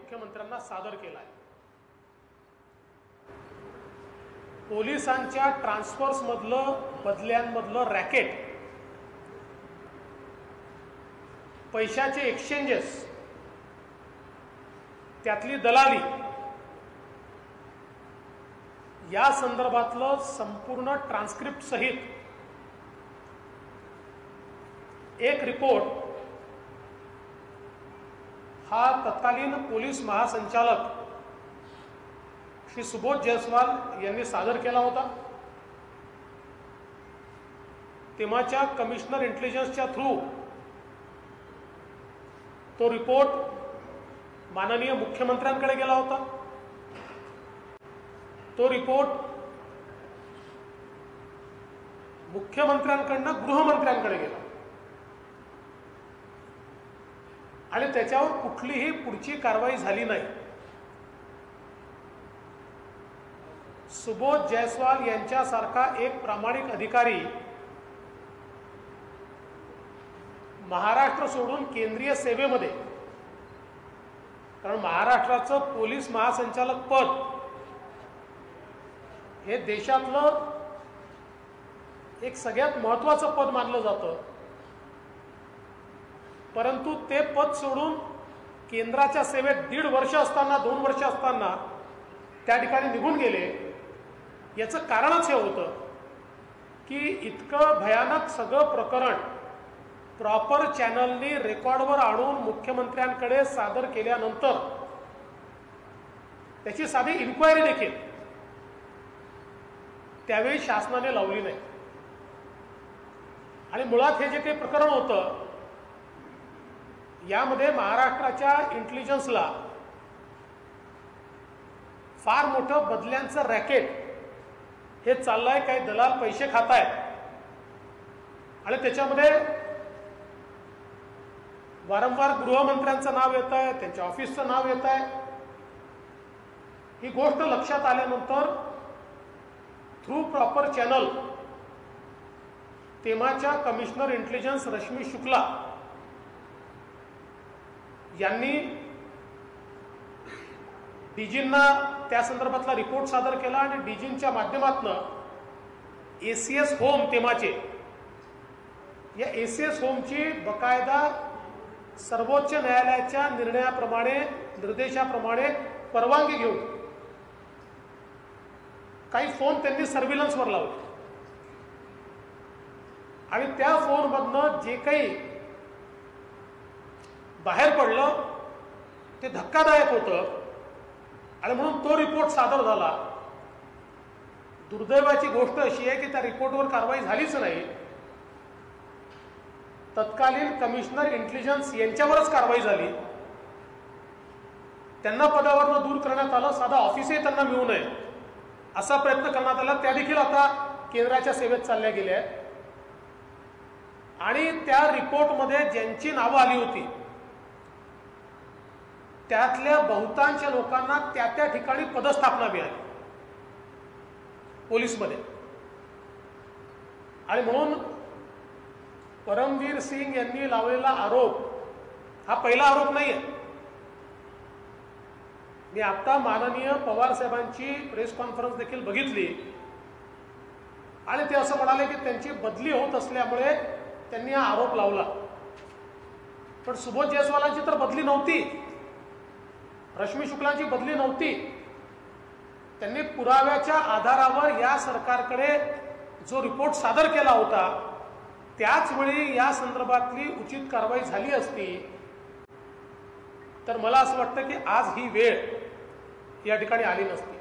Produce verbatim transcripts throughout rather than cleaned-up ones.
मुख्यमंत्र्यांना सादर केला आहे। पोलिसांच्या ट्रान्सफर्स मधलं बदल्यांमधलं रॅकेट, पैशाचे एक्सचेंजेस, त्यातली दलाली या संदर्भातलं संपूर्ण ट्रान्स्क्रिप्ट सहित एक रिपोर्ट हा तत्कालीन पोलीस महासंचालक श्री सुबोध जयस्वाल यांनी सादर केला होता। तेव्हाच्या कमिशनर इंटेलिजन्सच्या थ्रू तो रिपोर्ट माननीय मुख्यमंत्र्यांकडे गेला होता। तो रिपोर्ट मुख्यमंत्र्यांकडनं गृहमंत्र्यांकडे गेला आणि त्याच्यावर कुठलीही पुढची कारवाई झाली नाही। सुबोध जयस्वाल यांच्यासारखा एक प्रामाणिक अधिकारी महाराष्ट्र सोडून केंद्रीय सेवेमध्ये, कारण महाराष्ट्राचं पोलीस महासंचालक पद हे देशातलं एक सगळ्यात महत्त्वाचं पद मानलं जातं, परंतु ते पद सोडून केंद्राच्या सेवेत दीड वर्ष असताना, दोन वर्ष असताना त्या ठिकाणी निघून गेले। याचं कारणच हे होतं की इतकं भयानक सगळं प्रकरण प्रॉपर चॅनलनी रेकॉर्डवर आणून मुख्यमंत्र्यांकडे सादर केल्यानंतर त्याची साधी इन्क्वायरी देखील त्यावेळी शासनाने लावली नाही। आणि मुळात हे जे काही प्रकरण होतं यामध्ये महाराष्ट्राच्या इंटेलिजन्सला फार मोठं बदल्यांचं रॅकेट हे चाललंय, काही दलाल पैसे खात आहेत आणि त्याच्यामध्ये वारंवार गृहमंत्र्यांचं नाव येत आहे, त्यांच्या ऑफिसचं नाव येत आहे। ही गोष्ट लक्षात आल्यानंतर थ्रू प्रॉपर चॅनल तेव्हाच्या कमिशनर इंटेलिजन्स रश्मी शुक्ला यांनी डीजींना त्या संदर्भातला रिपोर्ट सादर केला आणि डीजींच्या माध्यमातून एसीएस होम तेव्हाचे, या एसीएस होमची बकायदा सर्वोच्च न्यायालयाच्या निर्णयाप्रमाणे, निर्देशाप्रमाणे परवानगी घेऊन काही फोन त्यांनी सर्व्हिलन्सवर लावले आणि त्या फोनमधनं जे काही बाहेर पडलं ते धक्कादायक होतं आणि म्हणून तो रिपोर्ट सादर झाला। दुर्दैवाची गोष्ट अशी आहे की त्या रिपोर्टवर कारवाई झालीच नाही। तत्कालीन कमिशनर इंटेलिजन्स यांच्यावरच कारवाई झाली, त्यांना पदावरनं दूर करण्यात आलं, साधा ऑफिसही त्यांना मिळू नये असा प्रयत्न करण्यात आला। त्या देखील आता केंद्राच्या सेवेत चालल्या गेल्या आहेत आणि त्या रिपोर्टमध्ये ज्यांची नावं आली होती त्यातल्या बहुतांश लोकांना त्या त्या ठिकाणी पदस्थापना मिळाली पोलीसमध्ये। आणि म्हणून परमवीर सिंग यांनी लावलेला आरोप हा पहिला आरोप नाही आहे। मी आता माननीय पवार साहेबांची प्रेस कॉन्फरन्स देखील बघितली आणि ते असं म्हणाले की त्यांची बदली होत असल्यामुळे त्यांनी हा आरोप लावला, पण सुबोध जयस्वालांची तर बदली नव्हती, रश्मी शुक्लांची बदली नव्हती। त्यांनी पुराव्याच्या आधारावर या सरकारकडे जो रिपोर्ट सादर केला होता त्याच वेळी या संदर्भातली उचित कारवाई झाली असती तर मला असं वाटतं की आज ही वेळ या ठिकाणी आली नसती।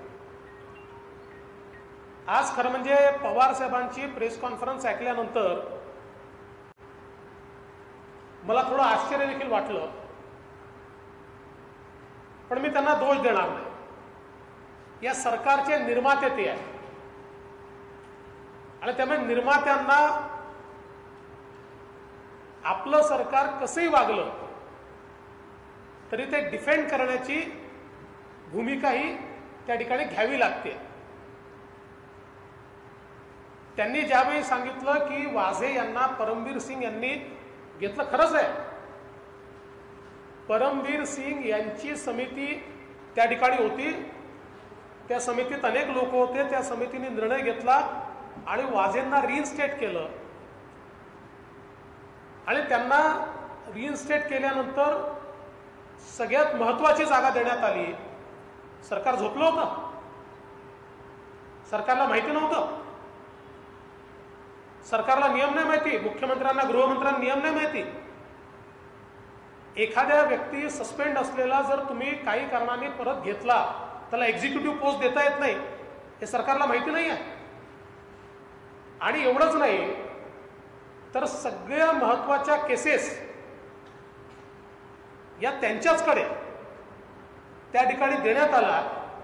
आज खरं म्हणजे पवार साहेबांची प्रेस कॉन्फरन्स ऐकल्यानंतर मला थोडं आश्चर्य देखील वाटलं, पण मी त्यांना दोष देणार नाही। या सरकारचे निर्माते ते आहेत आणि त्यामुळे निर्मात्यांना आपलं सरकार कसंही वागलं तरी ते डिफेंड करण्याची भूमिका ही त्या ठिकाणी घ्यावी लागते। त्यांनी ज्यावेळी सांगितलं की वाझे यांना परमवीर सिंग यांनी घेतलं, खरंच आहे, परमवीर सिंग यांची समिती त्या ठिकाणी होती. त्या समितीत अनेक लोक होते. त्या समितीने निर्णय घेतला आणि वाझेंना रिइन्स्टेट केलं आणि त्यांना रिइन्स्टेट केल्यानंतर सगळ्यात महत्त्वाची जागा देण्यात आली. सरकार झोपलं होतं, सरकारला माहिती नव्हतं, सरकारला नियम नाही माहिती, मुख्यमंत्र्यांना गृहमंत्र्यांना नियम नाही माहिती. एखाद्या व्यक्ती सस्पेंड असलेला जर तुम्ही काही कारणाने परत घेतला त्याला एक्झिक्युटिव्ह पोस्ट देता येत नाही हे सरकारला माहिती नाही आहे. आणि एवढंच नाही तर सगळ्या महत्त्वाच्या केसेस या त्यांच्याचकडे त्या ठिकाणी देण्यात आला.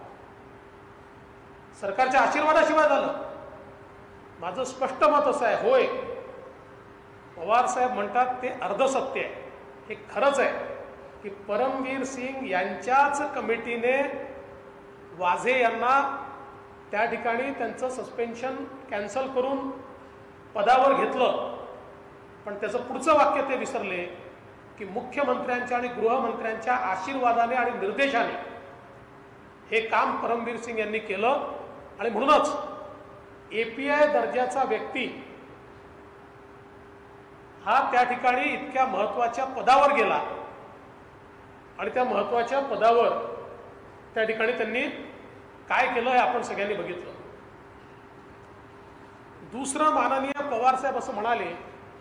सरकारच्या आशीर्वादाशिवाय झालं. माझं स्पष्ट मत असं आहे, होय पवार साहेब म्हणतात ते अर्धसत्य आहे. हे खरंच आहे की परमवीर सिंग यांच्याच कमिटीने वाझे यांना त्या ठिकाणी त्यांचं सस्पेन्शन कॅन्सल करून पदावर घेतलं. पण त्याचं पुढचं वाक्य ते विसरले की मुख्यमंत्र्यांच्या आणि गृहमंत्र्यांच्या आशीर्वादाने आणि निर्देशाने हे काम परमवीर सिंग यांनी केलं. आणि म्हणूनच एपीआय दर्जाचा व्यक्ती हा त्या ठिकाणी इतक्या महत्त्वाच्या पदावर गेला आणि त्या महत्त्वाच्या पदावर त्या ठिकाणी त्यांनी काय केलं हे आपण सगळ्यांनी बघितलं. दुसरं, माननीय पवार साहेब असं म्हणाले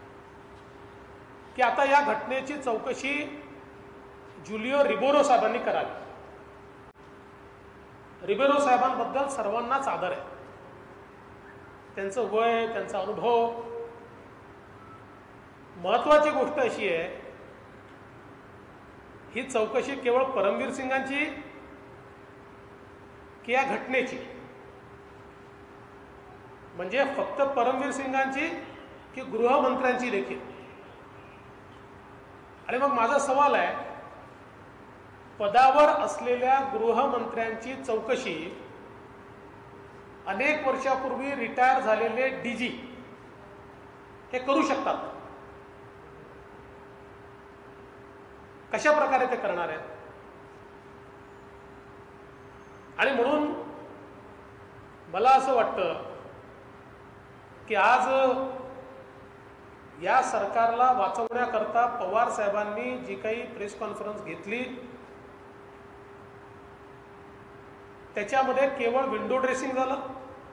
की आता या घटनेची चौकशी जुलिओ रिबेरो साहेबांनी करावी. रिबेरो साहेबांबद्दल सर्वांनाच आदर आहे. त्यांचं वय, त्यांचा अनुभव. महत्वाची गोष्ट अशी आहे ही चौकशी केवळ परमवीर सिंगांची की या घटनेची, म्हणजे फक्त परमवीर सिंगांची की गृहमंत्र्यांची देखील. आणि मग माझा सवाल आहे, पदावर असलेल्या गृहमंत्र्यांची चौकशी अनेक वर्षापूर्वी रिटायर झालेले डीजी हे करू शकतात. कशा प्रकारे ते करणार आहेत? आणि म्हणून मला असं वाटतं की आज या सरकारला वाचवण्याकरता पवार साहेबांनी जी काही प्रेस कॉन्फरन्स घेतली त्याच्यामध्ये केवळ विंडो ड्रेसिंग झालं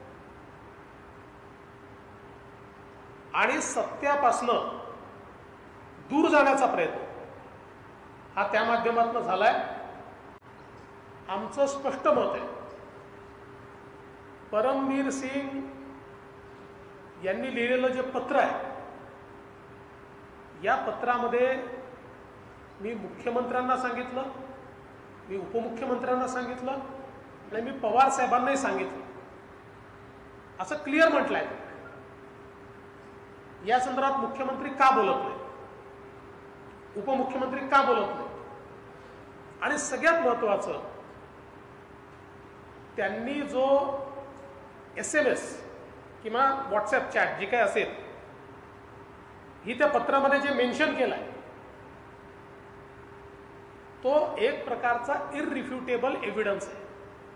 आणि सत्यापासनं दूर जाण्याचा प्रयत्न हा त्या माध्यमातून झालाय. आमचं स्पष्ट मत आहे, परमवीर सिंग यांनी लिहिलेलं जे पत्र आहे या पत्रामध्ये मी मुख्यमंत्र्यांना सांगितलं, मी उपमुख्यमंत्र्यांना सांगितलं आणि मी पवार साहेबांनाही सांगितलं. असं क्लिअर म्हटलंय या संदर्भात मुख्यमंत्री का बोलत नाही, उपमुख्यमंत्री का बोलत नाही. आणि सगळ्यात महत्वाचं, त्यांनी जो एस एम एस किंवा व्हॉट्सॲप चॅट जी काय असेल ही त्या पत्रामध्ये जे मेन्शन केलंय तो एक प्रकारचा इररिफ्युटेबल एव्हिडन्स आहे.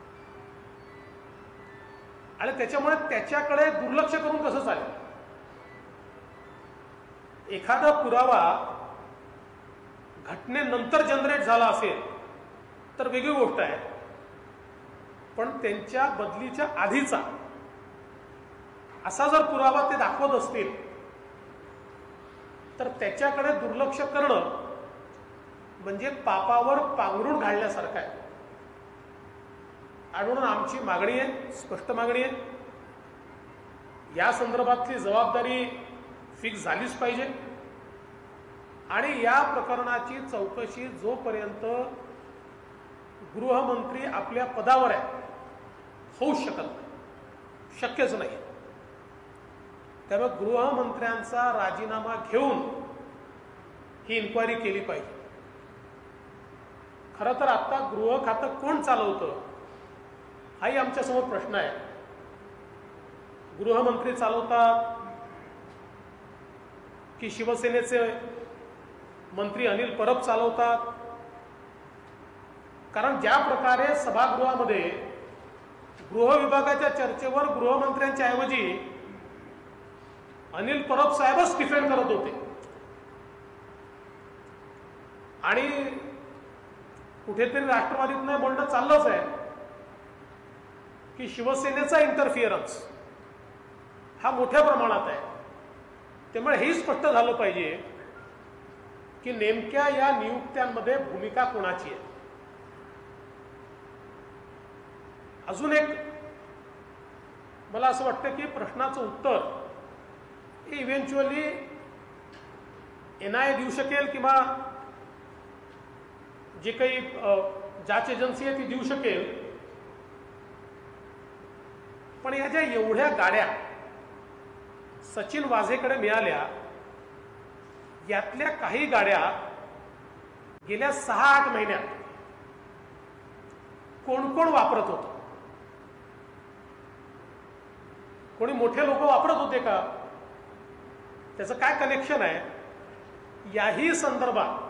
आणि त्याच्यामुळे त्याच्याकडे दुर्लक्ष करून कसं चालेल? एखादा पुरावा घटनेनंतर जनरेट झाला असेल तर वेगळी गोष्ट आहे, पण त्यांच्या बदलीच्या आधीचा असा जर पुरावा ते दाखवत असतील तर त्याच्याकडे दुर्लक्ष करणं म्हणजे पापावर पांघरूण घालण्यासारखं आहे. आणि म्हणून आमची मागणी आहे, स्पष्ट मागणी आहे, या संदर्भातली जबाबदारी फिक्स झालीच पाहिजे. आणि या प्रकरणाची चौकशी जोपर्यंत गृहमंत्री आपल्या पदावर आहे होऊ शकत नाही, शक्यच नाही. त्यामुळे गृहमंत्र्यांचा राजीनामा घेऊन ही इन्क्वायरी केली पाहिजे. खरं तर आता गृह खातं कोण चालवतं हाही आमच्यासमोर प्रश्न आहे. गृहमंत्री चालवतात की शिवसेनेचे मंत्री अनिल परब चालवतात कारण ज्या प्रकारे सभागृहामध्ये गृह विभागाच्या चर्चेवर गृहमंत्र्यांच्या ऐवजी अनिल परब साहेबच डिफेंड करत होते आणि कुठेतरी राष्ट्रवादीत नाही बोलणं चाललंच आहे की शिवसेनेचा इंटरफिअरन्स हा मोठ्या प्रमाणात आहे। त्यामुळे हे स्पष्ट झालं पाहिजे की नेमक्या या नियुक्त्यांमध्ये भूमिका कोणाची आहे। अजून एक मला असं वाटतं की प्रश्नाचं उत्तर हे इव्हेंच्युअली एन आय ए देऊ शकेल किंवा जे काही जांच एजन्सी आहे ती देऊ शकेल, पण या ज्या एवढ्या गाड्या सचिन वाझेकडे मिळाल्या यातल्या काही गाड्या गेल्या सहा आठ महिन्यात कोण कोण वापरत होतं? कोणी मोठे लोक वापरत होते का? त्याचं काय कनेक्शन आहे? याही संदर्भात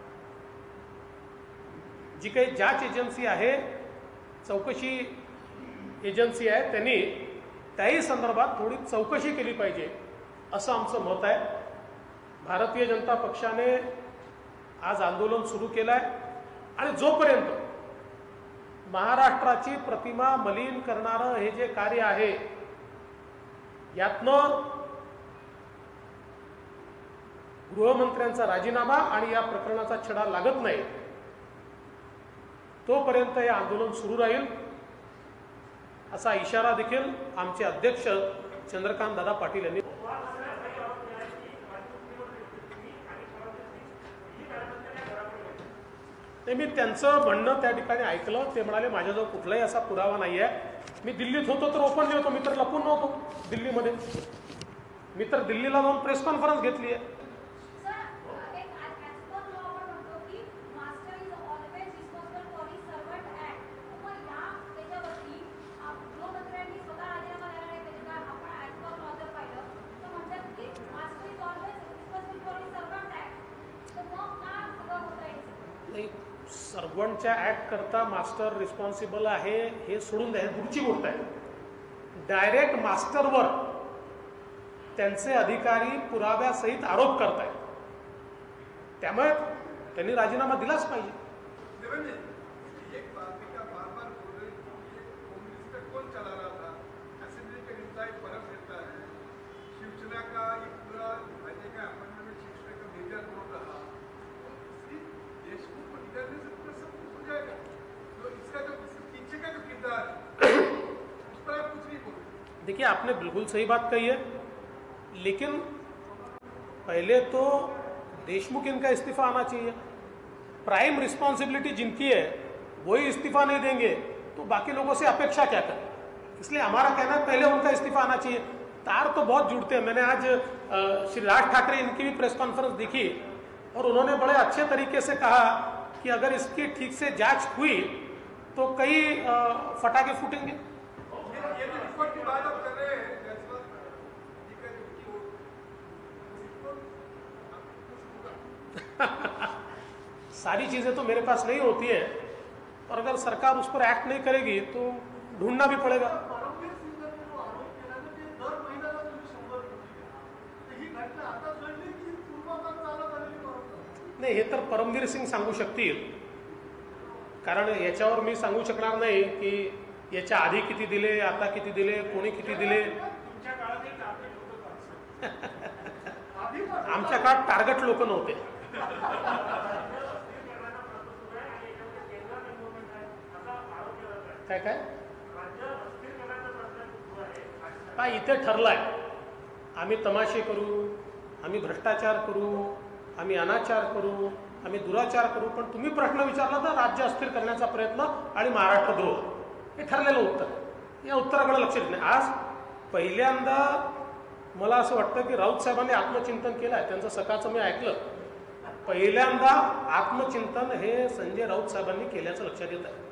जी काही जांच एजन्सी आहे, चौकशी एजन्सी आहे, त्यांनी त्याही संदर्भात थोडी चौकशी केली पाहिजे असं आमचं मत आहे। भारतीय जनता पक्षाने आज आंदोलन सुरू केलं आहे आणि जोपर्यंत महाराष्ट्राची प्रतिमा मलिन करणारं हे जे कार्य आहे यातनं गृहमंत्र्यांचा राजीनामा आणि या प्रकरणाचा छडा लागत नाही तोपर्यंत हे आंदोलन सुरू राहील असा इशारा देखील आमचे अध्यक्ष चंद्रकांत दादा पाटील यांनी मी त्यांचं म्हणणं त्या ठिकाणी ऐकलं। ते म्हणाले माझ्याजवळ कुठलाही असा पुरावा नाही आहे, मी दिल्लीत होतो तर ओपनली होतो, मी तर लपून नव्हतो दिल्लीमध्ये, मी तर दिल्लीला जाऊन प्रेस कॉन्फरन्स घेतली आहे। सर्वंटच्या ऍक्ट करता मास्टर रिस्पॉन्सिबल आहे हे सोडून द्या, दूरची गोष्ट आहे। डायरेक्ट मास्टरवर त्यांचे अधिकारी पुराव्यासहित आरोप करतायत, त्यामुळे त्यांनी राजीनामा दिलाच पाहिजे। देखिए आपने बिल्कुल सही बात कही है, लेकिन पहले तो देशमुख इनका इस्तीफा आना चाहिए। प्राइम रिस्पॉन्सिबिलिटी जिनकी है वही इस्तीफा नहीं देंगे तो बाकी लोगों से अपेक्षा क्या करें? इसलिए हमारा कहना है पहले उनका इस्तीफा आना चाहिए। तार तो बहुत जुड़ते हैं। मैंने आज श्री राज ठाकरे इनकी भी प्रेस कॉन्फ्रेंस देखी और उन्होंने बड़े अच्छे तरीके से कहा कि अगर इसकी ठीक से जांच हुई तो कई फटाके फूटेंगे। सारी चीजें तो मेरे पास नहीं होती है, और अगर सरकार उस पर एक्ट नहीं करेगी तो ढूंढना भी पड़ेगा। नाही, हे तर परमवीर सिंग सांगू शकतील, कारण याच्यावर मी सांगू शकणार नाही की याच्या आधी किती दिले, आता किती दिले, कोणी किती दिले। आमच्या काळात टार्गेट लोक नव्हते। काय काय काय इथे ठरलाय आम्ही तमाशे करू, आम्ही भ्रष्टाचार करू, आम्ही अनाचार करू, आम्ही दुराचार करू, पण तुम्ही प्रश्न विचारला तर राज्य अस्थिर करण्याचा प्रयत्न आणि महाराष्ट्रद्रोह हे ठरलेलं उत्तर। या उत्तराकडे लक्ष देत नाही। आज पहिल्यांदा मला असं वाटतं की राऊत साहेबांनी आत्मचिंतन केलं आहे, त्यांचं सकाळचं मी ऐकलं। पहिल्यांदा आत्मचिंतन हे संजय राऊत साहेबांनी केल्याचं लक्षात येत आहे।